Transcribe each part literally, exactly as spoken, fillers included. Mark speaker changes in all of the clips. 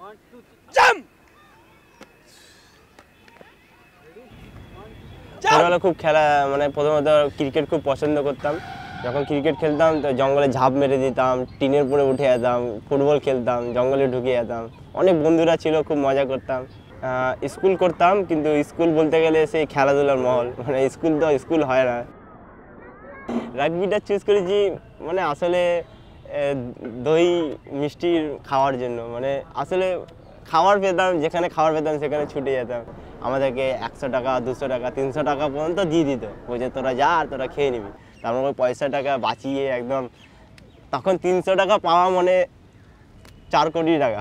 Speaker 1: ছোটবেলা খুব খেলা মানে প্রথমত ক্রিকেট খুব পছন্দ করতাম। যখন ক্রিকেট খেলতাম তো জঙ্গলে ঝাঁপ মেরে দিতাম, টিনের উপরে উঠে যেতাম, ফুটবল খেলতাম, জঙ্গলে ঢুকে যেতাম। অনেক বন্ধুরা ছিল, খুব মজা করতাম। স্কুল করতাম, কিন্তু স্কুল বলতে গেলে সেই খেলাধুলার মহল, মানে স্কুল তো স্কুল হয় না। রাগবিটা চুজ করেছি মানে আসলে দই মিষ্টির খাওয়ার জন্য। মানে আসলে খাবার পেতাম, যেখানে খাবার পেতাম সেখানে ছুটে যেতাম। আমাদেরকে একশো টাকা, দুশো টাকা, তিনশো টাকা পর্যন্ত দিয়ে দিত, বলছে তোরা যা আর তোরা খেয়ে নিবি। তারপর ওই পয়সা টাকা বাঁচিয়ে একদম, তখন তিনশো টাকা পাওয়া মানে চার কোটি টাকা।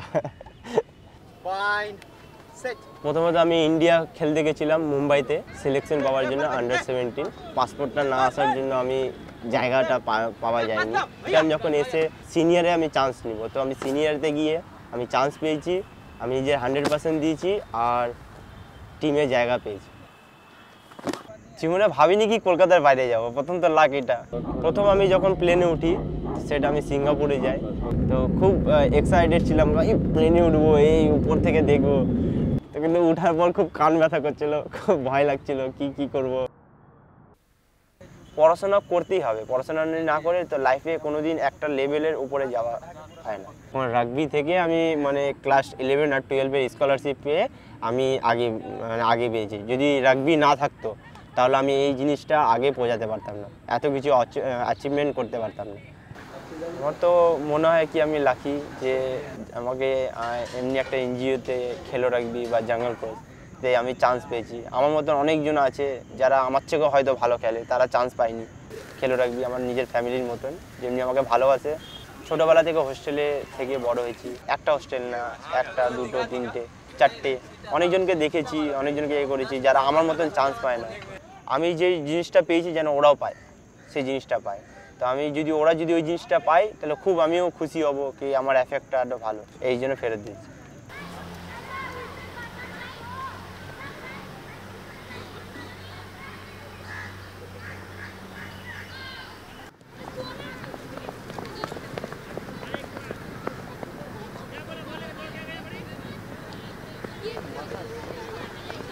Speaker 1: প্রথমত আমি ইন্ডিয়া খেলতে গেছিলাম মুম্বাইতে সিলেকশন পাওয়ার জন্য, আন্ডার সেভেন্টিন। পাসপোর্টটা না আসার জন্য আমি জায়গাটা পাওয়া যায়নি। আমি যখন এসে সিনিয়রে আমি চান্স নিব, তো আমি সিনিয়রতে গিয়ে আমি চান্স পেয়েছি। আমি নিজের হান্ড্রেড পার্সেন্ট দিয়েছি আর টিমে জায়গা পেয়েছি। জীবনে ভাবিনি কি কলকাতার বাইরে যাব, প্রথম তো লাক এটা। প্রথম আমি যখন প্লেনে উঠি সেটা আমি সিঙ্গাপুরে যাই, তো খুব এক্সাইটেড ছিলাম, এই প্লেনে উঠবো, এই উপর থেকে দেখবো। তো কিন্তু উঠার পর খুব কান ব্যথা করছিল, খুব ভয় লাগছিল কি কি করব। পড়াশোনা করতেই হবে, পড়াশোনা না করে তো লাইফে কোনোদিন একটা লেভেলের উপরে যাওয়া হয় না। রাগবি থেকে আমি মানে ক্লাস ইলেভেন আর টুয়েলভের স্কলারশিপ পেয়ে আমি আগে মানে আগে পেয়েছি। যদি রাগবি না থাকতো তাহলে আমি এই জিনিসটা আগে পৌঁছাতে পারতাম না, এত কিছু অ্যাচিভমেন্ট করতে পারতাম না। আমার তো মনে হয় কি আমি লাকি যে আমাকে এমনি একটা এনজিওতে খেলো রাগবি বা জাঙ্গল কোচতে আমি চান্স পেয়েছি। আমার মতন অনেকজন আছে যারা আমার থেকেও হয়তো ভালো খেলে, তারা চান্স পায়নি। খেলো রাগবি আমার নিজের ফ্যামিলির মতন, যেমনি আমাকে ভালোবাসে। ছোটোবেলা থেকে হোস্টেলে থেকে বড় হয়েছি, একটা হোস্টেল না, একটা দুটো তিনটে চারটে, অনেকজনকে দেখেছি, অনেকজনকে এ করেছি যারা আমার মতন চান্স পায় না। আমি যে জিনিসটা পেয়েছি যেন ওরাও পায়, সেই জিনিসটা পায়। তো আমি যদি ওরা যদি ওই জিনিসটা পাই তাহলে খুব আমিও খুশি হব কি আমার এফেক্টটা আরও ভালো, এই জন্য ফেরত দিয়েছি।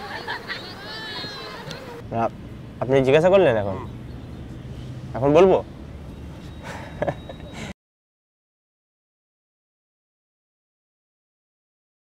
Speaker 1: আপনি জিজ্ঞাসা করলেন, এখন এখন বলবো?